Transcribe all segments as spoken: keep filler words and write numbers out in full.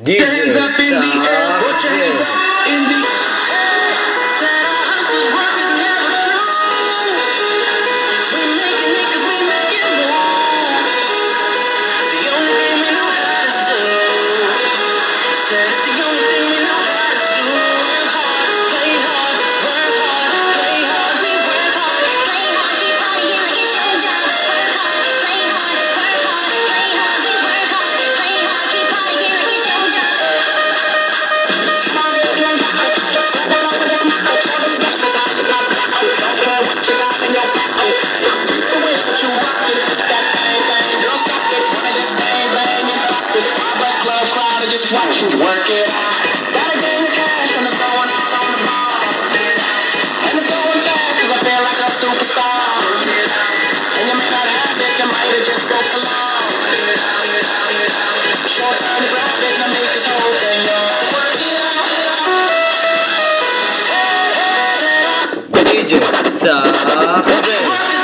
D J hands up in the air, put your hands up in the air. Said our hustle work is never through. We making it 'cause we make it move. The only thing we know how to do. Said it's the only thing we know how to do. Work hard, play hard, work hard, play hard. We work hard, play hard, keep partying like it's your job. Work hard, play hard, work hard, play hard. We work hard, play hard, keep partying like it's your job. Just watch you work it out. Gotta gain the cash and it's going out on the ball. And it's going fast 'cause I feel like a superstar. And you may not have it, you might have just broke the law. Short time to grab it and make this whole thing yours. Work it out. D J Sahabe.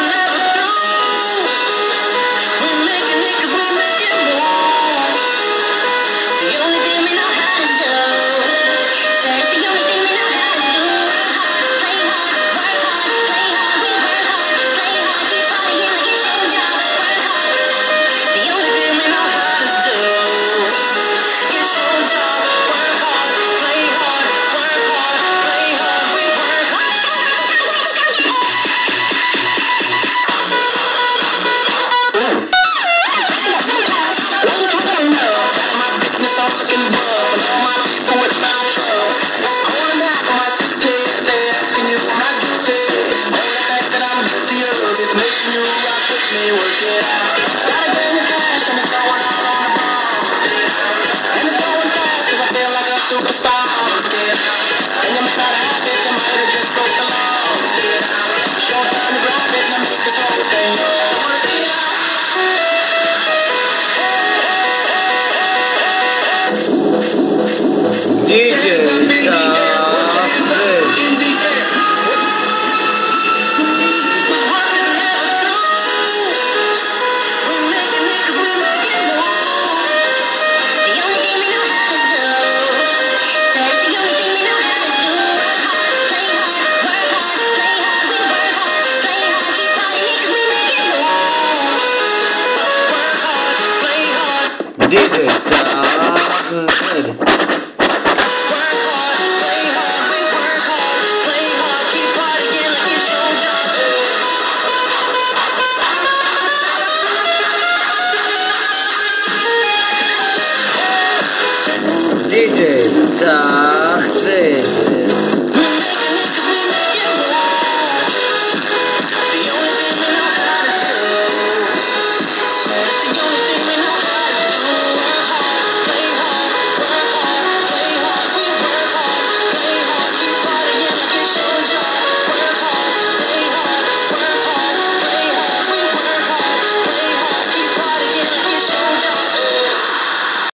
Superstar, and you may not have it, you might have just broke the law. Short time to grab it and make this whole thing yours. D J Sahabe. D J Sahabe. D J Sahabe.